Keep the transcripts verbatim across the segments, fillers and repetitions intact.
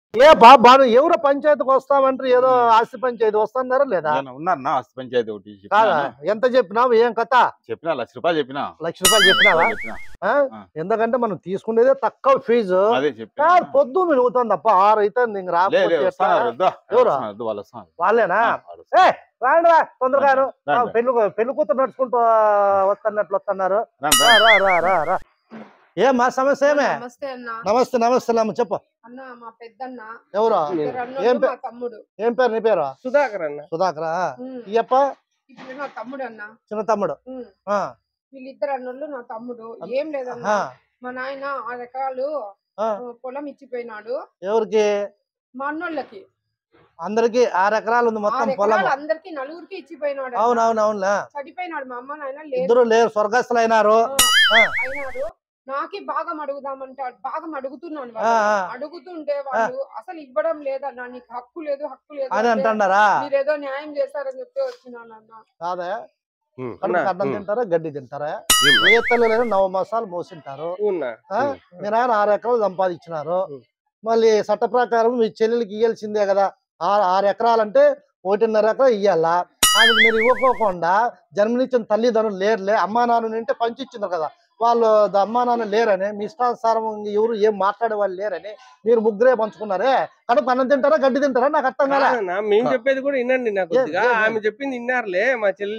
ఏ బాబా ఎవరో పంచాయతీకి వస్తామంటారు, ఏదో ఆస్తి పంచాయతీ వస్తున్నారా లేదా? ఉన్నా ఆస్తి పంచాయతీ ఒకటి కాదా? ఎంత చెప్పినావు, ఏం కథ? చెప్పినా లక్ష రూపాయలు చెప్పినా లక్ష రూపాయలు చెప్పినావా? ఎందుకంటే మనం తీసుకునేదే తక్కువ ఫీజు. పొద్దు మిగులుతుంది తప్ప ఆరు అయితే ఇంక రాకపోతే వాళ్ళేనా? ఏ రాండి రా తొందరగాను, పెళ్లి పెళ్లి కూతురు నడుచుకుంటూ వస్తున్నట్లు వస్తున్నారు. రా రా రా రా. ఏమా సమస్య ఏమే? నమస్తే నమస్తే అమ్మ చెప్పు. ఎవరు? ఏం ఏం పేరు నీ పేరు? సుధాకర్ అన్న. సుధాకరా? ఇయ్యప్ప తమ్ముడు అన్న, చిన్న తమ్ముడు. వీళ్ళిద్దరు అన్నోళ్ళు నా తమ్ముడు. ఏం లేదన్నా, మా నాయన ఆరు ఎకరాలు పొలం ఇచ్చిపోయినాడు. ఎవరికి? మా అన్నోళ్ళకి అందరికి ఆరు ఎకరాలు ఉంది మొత్తం పొలం. అందరికి నలుగురికి ఇచ్చిపోయినాడు. అవునవునవునులే. చనిపోయినాడు. మా అమ్మ నాయన ఇద్దరు లేరు, స్వర్గస్థులు అయినారు. అయినారు. నాకే భాగం అడుగుదామంటాడు. భాగం అడుగుతున్నాను. అడుగుతుంటే వాళ్ళు అసలు ఇవ్వడం లేదన్నా. నీకు హక్కు లేదు, హక్కు లేదు అని అంటున్నారా? మీరేదో న్యాయం చేస్తారని చెప్పి వచ్చినాను అన్న. కాదా? అన్నం తింటారా, గడ్డి తింటారా? ఏ తల్లి నవ మాసాలు మోసింటారు. మీరు ఆయన ఆరు ఎకరాలు సంపాదించినారు. మళ్ళీ చట్ట ప్రకారం మీ చెల్లెలకి ఇయ్యాల్సిందే కదా. ఆరు ఆరు ఎకరాలంటే ఒకటిన్నర ఎకరా ఇయ్యాలా. ఆయనకు మీరు ఇవ్వకోకుండా జన్మనిచ్చిన తల్లిదండ్రులు లేరులే, అమ్మా నాన్న నింటే పంచి ఇచ్చినారు కదా, వాళ్ళు అమ్మా నాన్న లేరని మీ ఇష్టానుసారం ఎవరు ఏం మాట్లాడే వాళ్ళు లేరని మీరు ముగ్గురే పంచుకున్నారే. కనుక అన్నం తింటారా, గడ్డి తింటారా? నాకు అర్థం కాలే. మేము చెప్పేది కూడా వినండి. నాకు ఆమె చెప్పింది విన్నారులే. మా చెల్లి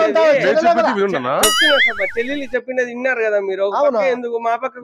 చెల్లెలు చెప్పింది విన్నారు కదా మీరు. ఎందుకు మా పక్క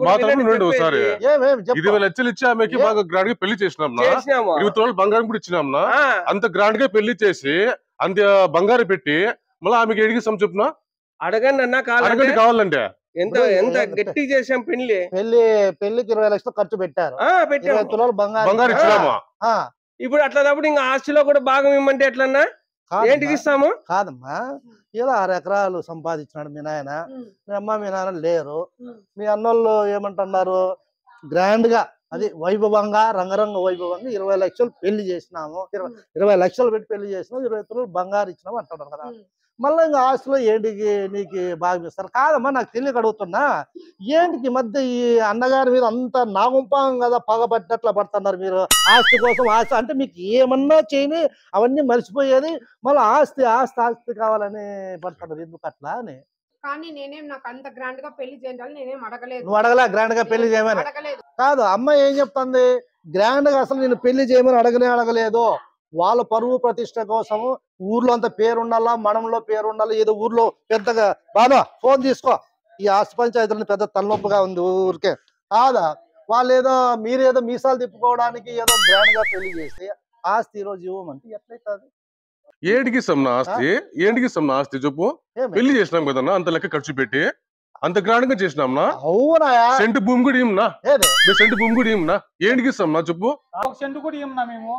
ఇరవై లక్షలు ఇచ్చి ఆమెకి బాగా గ్రాండ్ గా పెళ్లి చేసినాం. ఇరవై తోళ్ళు బంగారం కూడా ఇచ్చినాం. అంత గ్రాండ్ గా పెళ్లి చేసి అంత బంగారం పెట్టి మళ్ళీ ఆమెకి ఎడిగిస్తాం చెప్పున అడగండి అన్న. కావాలంటే ఎంత ఎంత గట్టి చేసాం పెళ్లి. పెళ్లి పెళ్లికి ఇరవై లక్షలు ఖర్చు పెట్టారు. ఇరవై తులాలు బంగారం ఇచ్చినామా? ఇప్పుడు అట్లా ఇంకా ఆస్తిలో కూడా భాగం ఇమ్మంటే ఎట్లన్నా? ఏంటికి ఇస్తాము? కాదమ్మా, ఏదో ఆరు ఎకరాలు సంపాదించినాడు మీ నాయన. మీ అమ్మ మీ నాన్న లేరు. మీ అన్నోళ్ళు ఏమంటున్నారు? గ్రాండ్ గా అది వైభవంగా రంగరంగ వైభవంగా ఇరవై లక్షలు పెళ్లి చేసినాము, ఇరవై ఇరవై లక్షలు పెట్టి పెళ్లి చేసినాము, ఇరవై తులాలు బంగారు ఇచ్చినాము అంటున్నారు కదా. మళ్ళీ ఇంకా ఆస్తిలో ఏంటికి నీకు బాగా ఇస్తారు? కాదమ్మా, నాకు తెలియక అడుగుతున్నా. ఏంటికి ఈ మధ్య ఈ అన్నగారి మీద అంత నాగుంపాం కదా పగబట్టినట్లు పడుతున్నారు మీరు? ఆస్తి కోసం ఆస్తి అంటే మీకు ఏమన్నా చేయని అవన్నీ మర్చిపోయేది, మళ్ళీ ఆస్తి ఆస్తి ఆస్తి కావాలని పడుతున్నారు. ఎందుకు అట్లా అని? కానీ నేనేం నాకు అంత గ్రాండ్ గా పెళ్లి చేయాలి నేనేం అడగలేదు. నువ్వు అడగలే గ్రాండ్ గా పెళ్లి చేయమని? కాదు, అమ్మ ఏం చెప్తుంది? గ్రాండ్ గా అసలు నేను పెళ్లి చేయమని అడగనే అడగలేదు. వాళ్ళ పరువు ప్రతిష్ట కోసము ఊర్లో అంత పేరు ఉండాలా, మనంలో పేరు ఉండాలి. ఏదో ఊర్లో పెద్దగా బాగా ఫోన్ తీసుకో, ఈ ఆస్తి పంచాయతీలను పెద్ద తలనొప్పుగా ఉంది ఊరికే. కాదా, వాళ్ళు ఏదో మీరేదో మీసాలు తిప్పుకోవడానికి ఏదో గ్రాండ్ గా పెళ్లి చేసి ఆస్తి ఈ రోజు ఇవ్వమంటే ఎట్లయితుంది? ఏడికి ఇస్తాం నా ఆస్తి? ఏడికి ఇస్తాం నా ఆస్తి చెప్పు? పెళ్లి చేసినాం కదన్నా, అంత లెక్క ఖర్చు పెట్టి అంత గ్రాండ్ గా చేసినాం. అవునా? సెంటు భూమి కూడా ఇమ్మనా? సెంటు భూమి కూడా ఇమ్మనా? ఏంటికి ఇస్తాం నా చెప్పు? సెంటు కూడా ఇమ్మనా? మేము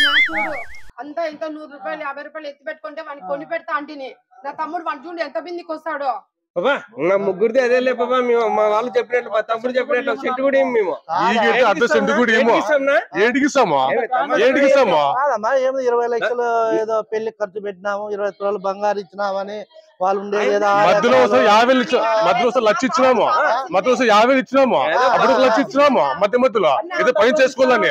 అంతా ఎంత నూరు రూపాయలు యాభై రూపాయలు ఎత్తి పెట్టుకుంటే వాడిని కొని పెడతా అంటిని. నా తమ్ముడు వాడు చూడు ఎంత బిందికి వస్తాడో. బాబా నా ముగ్గురిది అదే లే బాబా. మేము మా వాళ్ళు చెప్పినట్లు మా తమ్ముడు చెప్పినట్లు సెంటు కూడా ఏమి మేము అర్ధ సెంటు కూడా ఏమో ఏడికిస్తామా? ఏడికిస్తామా? కాదమ్మా, ఏమో ఇరవై లక్షలు ఏదో పెళ్లి ఖర్చు పెట్టినాము, ఇరవై తులాలు బంగారు ఇచ్చినామని వాళ్ళు ఉండేది. మధ్యలో యాభై మధ్యలో లక్ష ఇచ్చినాము, మధ్యలో యాభై ఇచ్చినాము, అప్పుడు లక్ష ఇచ్చినాము. మధ్య మధ్యలో ఏదో పని చేసుకోవాలని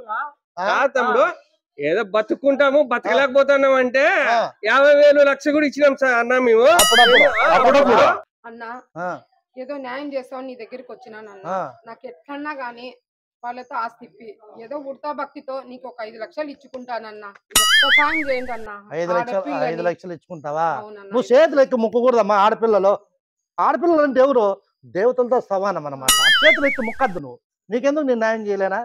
తమ్ముడు ఏదో బతుకుంటాము బతకలేకపోతున్నాం అంటే యాభై వేలు లక్ష కూడా ఇచ్చినాం సార్ అన్నా మేము. అన్నా ఏదో న్యాయం చేస్తావు నీ దగ్గరికి వచ్చినాను అన్న. నాకు ఎట్లన్నా గానీ వాళ్ళతో ఆస్తి ఇప్పి ఏదో ఉడతా భక్తితో నీకు ఒక ఐదు లక్షలు ఇచ్చుకుంటానన్నా. సాయం చేయండి అన్న. ఐదు లక్షలు ఐదు లక్షలు ఇచ్చుకుంటావా? నువ్వు చేతులు ఎక్కి మొక్కకూడదమ్మా. ఆడపిల్లలు ఆడపిల్లలు అంటే ఎవరు? దేవతలతో సమానం అన్నమాట. చేతులు ఎక్కి మొక్కద్దు నువ్వు. నీకెందుకు నేను న్యాయం చేయలేనా?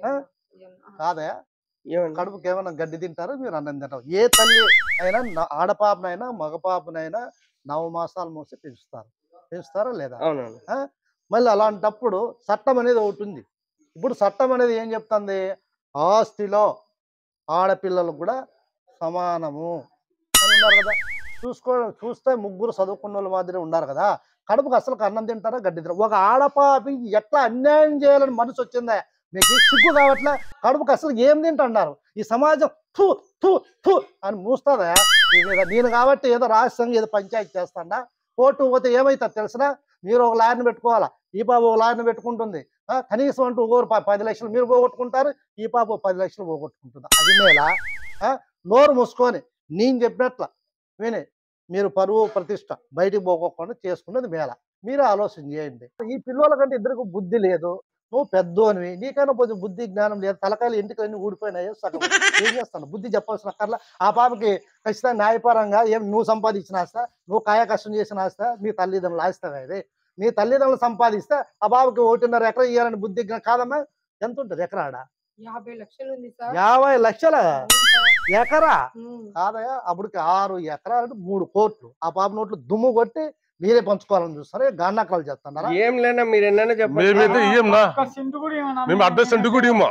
కాదా, కడుపుకి ఏమైనా గడ్డి తింటారో మీరు అన్నం తింటారు. ఏ తల్లి అయినా ఆడపాపనైనా మగపాపనైనా నవ మాసాలు మోసి పెంచుతారు. పెంచుతారా లేదా? మళ్ళీ అలాంటప్పుడు చట్టం అనేది ఒకటి ఉంది. ఇప్పుడు చట్టం అనేది ఏం చెప్తుంది? ఆస్తిలో ఆడపిల్లలు కూడా సమానము అని ఉన్నారు కదా. చూసుకో చూస్తే ముగ్గురు చదువుకున్న వాళ్ళ మాదిరి ఉన్నారు కదా. కడుపుకి అసలు అన్నం తింటారా, గడ్డి తింటారా? ఒక ఆడపాపి ఎట్లా అన్యాయం చేయాలని మనసు వచ్చిందా మీకు? సిగ్గు కావట్లే? కడుపుకి అసలు ఏం తింటున్నారు? ఈ సమాజం థూ థూ థూ అని మూస్తుందా మీద? నేను కాబట్టి ఏదో రాష్ట్రంగా ఏదో పంచాయతీ చేస్తాడా? కోర్టు పోతే ఏమవుతుంది తెలిసినా? మీరు ఒక లాయర్ని పెట్టుకోవాలా, ఈ బాబు ఒక లాయర్ని పెట్టుకుంటుంది, కనీసం అంటూ ఒకరు పది లక్షలు మీరు పోగొట్టుకుంటారు, ఈ పాప పది లక్షలు పోగొట్టుకుంటుంది. అది మేలా? నోరు మూసుకొని నేను చెప్పినట్ల విని మీరు పరువు ప్రతిష్ట బయటికి పోకోకుండా చేసుకున్నది మేళ. మీరు ఆలోచన చేయండి. ఈ పిల్లల కంటే ఇద్దరికి బుద్ధి లేదు, నువ్వు పెద్దోనివి, నీకైనా కొంచెం బుద్ధి జ్ఞానం లేదు, తలకాయలు ఇంటికన్నీ ఊడిపోయినాయో సగం. ఏం చేస్తాను? బుద్ధి చెప్పాల్సిన అక్కర్లా. ఆ పాపకి ఖచ్చితంగా న్యాయపరంగా ఏం నువ్వు సంపాదించిన ఆస్తా, నువ్వు కాయ కష్టం చేసిన ఆస్తా, మీ తల్లిదండ్రులు ఆస్తావా? ఇది మీ తల్లిదండ్రులు సంపాదిస్తే ఆ బాబుకి ఒకటిన్నర ఎకరా ఇవ్వాలని బుద్ధి కాదమ్మా. ఎంత ఉంటుంది ఎకరా? ఆడ యాభై లక్షలు ఉంది సార్. యాభై లక్షల ఎకరా కాదయా? అప్పటికి ఆరు ఎకరాలు మూడు కోట్లు. ఆ పాప నోట్లు దుమ్ము కొట్టి మీరే పంచుకోవాలని చూస్తారా? గన్నాకాలు చేస్తున్నారా? ఏం లేనా మీరు ఎన్న చెప్పండి. మేమైతే ఇయ్యంనా, మేము అర్ధ సెంటు కూడా ఇవ్వమా.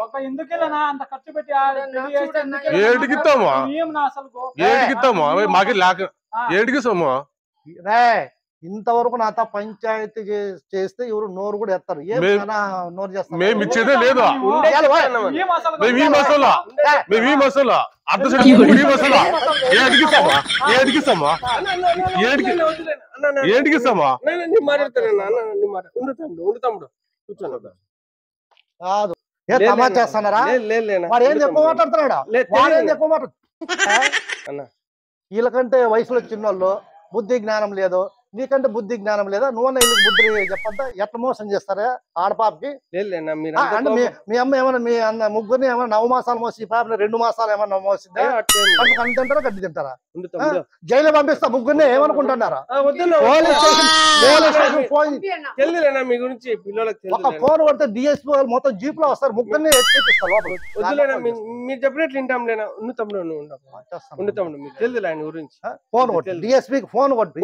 ఏడికిస్తామా ఏడికిస్తామా మాకి లేక ఏడికిస్తామా? రే ఇంతవరకు నాతో పంచాయతీ చేస్తే ఎవరు నోరు కూడా ఎత్తారు. నోరు చేస్తారు. మేము ఇచ్చేదే లేదు. మేము ఈ మసాలా మేము ఈ మసాలా అర్ధ సెంటు ఈ మసాలా ఏడికిస్తామా ఏడికిస్తామా ఏడికి ఏడికిస్తామా? కాదు ఏ తమా చేస్తున్నారా? వాడు ఏం ఎక్కువ మాట్లాడుతున్నాడా? వాడు ఏం ఎక్కువ మాట్లాడు. వీళ్ళకంటే వయసులో చిన్నోళ్ళు బుద్ధి జ్ఞానం లేదు, నీకంటే బుద్ధి జ్ఞానం లేదా? నువ్వన్నా వీళ్ళకి బుద్ధి చెప్పద్దా? ఎట్లా మోసం చేస్తారా ఆడపాపకి? అంటే మీ అమ్మ ఏమన్నా మీ అన్న ముగ్గురిని ఏమన్నా నవ మాసాలు మోసి ఈ పాపని రెండు మాసాలు ఏమన్నా మోసిందా? కన్ను తింటారా గడ్డి తింటారా? జైలు పంపిస్తా ముగ్గురిని ఏమనుకుంటున్నారా? మీ గురించి ఒక ఫోన్ కొడితే డిఎస్పీ వాళ్ళు మొత్తం జీప్ లో వస్తారు, ముగ్గురిని ఎక్కిస్తారు లోపల. వద్దులేనా మీరు చెప్పినట్లు వింటాం లేనా? ఉండు తమ్ముడు ఉండు తమ్ముడు మీకు తెలియదు ఆయన గురించి. ఫోన్ కొట్టి డిఎస్పీకి ఫోన్ కొట్టి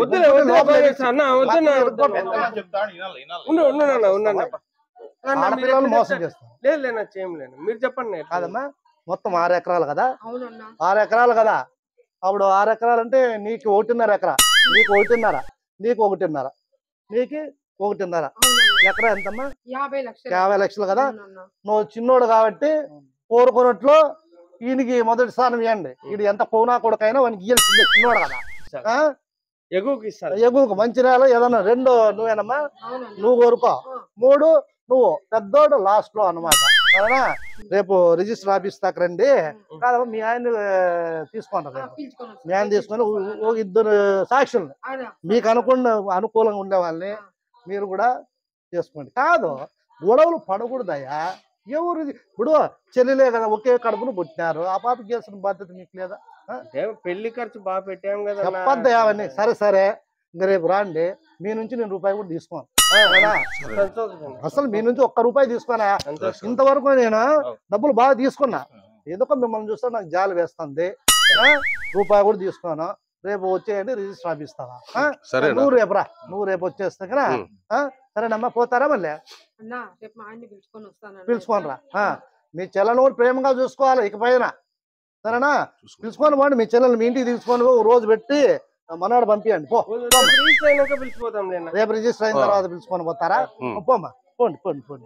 మోసం చేస్తాం. లేదు లేనా చేయలేను, మీరు చెప్పండి. కాదమ్మా మొత్తం ఆరు ఎకరాలు కదా? ఆరు ఎకరాలు కదా? అప్పుడు ఆరు ఎకరాలు అంటే నీకు ఒకటిన్నర ఎకరా, నీకు ఒకటిన్నర, నీకు ఒకటిన్నర, నీకు ఒకటిన్నర ఎకరా ఎంతమ్మా? యాభై లక్షలు యాభై లక్షలు కదా? నువ్వు చిన్నోడు కాబట్టి కోరుకున్నట్లు ఈయనకి మొదటి స్థానం ఇవ్వండి. ఇది ఎంత కోనా కొడుకైనా వానికి ఇయ్యాల్సిందే, చిన్నోడు కదా. ఎగువకి ఇస్తారు, ఎగువకు మంచిర్యాల ఏదన్నా రెండు నువ్వేనమ్మా, నువ్వు కోరుకో. మూడు నువ్వు పెద్దోడు లాస్ట్ లో అన్నమాట. సరేనా? రేపు రిజిస్టర్ ఆఫీస్ దాకా రండి. కాదమ్మా మీ ఆయన తీసుకోండి, రేపు మీ ఆయన తీసుకొని ఒక ఇద్దరు సాక్షులు మీకు అనుకున్న అనుకూలంగా ఉండే వాళ్ళని మీరు కూడా చేసుకోండి. కాదు గొడవలు పడకూడదయ్యా. ఎవరు ఇప్పుడు చెల్లెలే కదా, ఒకే కడుపును పుట్టినారు, ఆ పాపకి చేసిన బాధ్యత మీకు లేదా? పెళ్లి ఖర్చు బాగా పెట్టాం కదా చెప్పద్దా అవన్నీ. సరే సరే ఇంకా రేపు రాండి, మీ నుంచి నేను రూపాయి కూడా తీసుకోను. అసలు మీ నుంచి ఒక్క రూపాయి తీసుకోనా? ఇంతవరకు నేను డబ్బులు బాగా తీసుకున్నా, ఎందుకో మిమ్మల్ని చూస్తే నాకు జాలి వేస్తుంది. రూపాయి కూడా తీసుకోను. రేపు వచ్చేయండి, రిజిస్టర్ ఆపిస్తావా? నువ్వు రేపు రా, నువ్వు రేపు వచ్చేస్తా కదా. సరేనమ్మా పోతారా? మళ్ళీ పిలుచుకొని రా. మీ చెల్లెని కూడా ప్రేమగా చూసుకోవాలి ఇకపైన. సరేనా? పిలుచుకొని పోండి మీ చెల్లెలు, మీ ఇంటికి తీసుకొని రోజు పెట్టి మనవాడు పంపించండి. పో రేపు రిజిస్టర్ అయిన తర్వాత పిలుచుకొని పోతారా? పోమ్మా పోండి పోండి పోండి.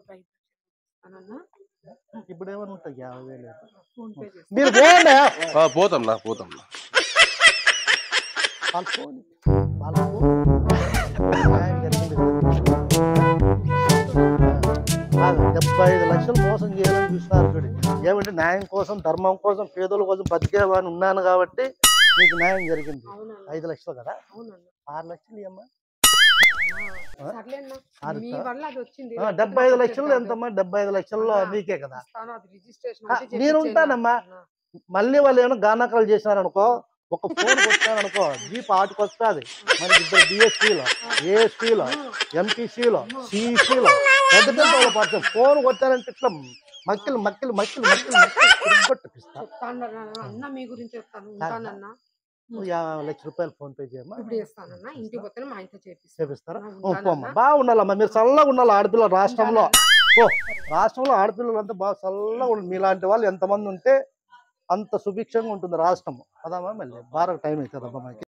ఇప్పుడు ఏమన్నా ఉంటాయి యాభై వేలు మీరు పోండి. పోతాం పోతాం డెబ్బై ఐదు లక్షలు మోసం చేయాలని చూస్తున్నారు చూడు. ఏమంటే న్యాయం కోసం, ధర్మం కోసం, పేదల కోసం బతికేవాని ఉన్నాను కాబట్టి మీకు న్యాయం జరిగింది. ఐదు లక్షలు కదా? ఆరు లక్షలు ఇవ్వమ్మా. డెబ్బై ఐదు లక్షలు ఎంతమ్మా? డెబ్బై ఐదు లక్షల్లో నీకే కదా. నేను ఉంటానమ్మా. మళ్ళీ వాళ్ళు ఏమైనా గానాకాలు చేసినారనుకో, ఒక ఫోన్ కొట్టారనుకో, జీప్ ఆటకు వస్తుంది. మనకి ఇద్దరు డిఎస్పీలో, ఏఎస్పీలో, ఎంపీసీలో, సిఈసీలో పెద్ద పెద్ద పడుతుంది. ఫోన్ కొట్టారంటే ఇట్లా మక్కిలు మక్కిలు మక్కిలు మక్కిలు యాభై లక్ష రూపాయలు ఫోన్ పే చేయమ్మా. చేపిస్తారా? బాగుండాలమ్మా, మీరు చల్లగా ఉండాలి ఆడపిల్ల రాష్ట్రంలో. ఓ రాష్ట్రంలో ఆడపిల్లలు అంతా బాగా చల్లగా ఉండాలి. మీలాంటి వాళ్ళు ఎంతమంది ఉంటే అంత సుభిక్షంగా ఉంటుంది రాష్ట్రం. అదమ్మా మళ్ళీ బాగా టైం అవుతుందమ్మా మనకి.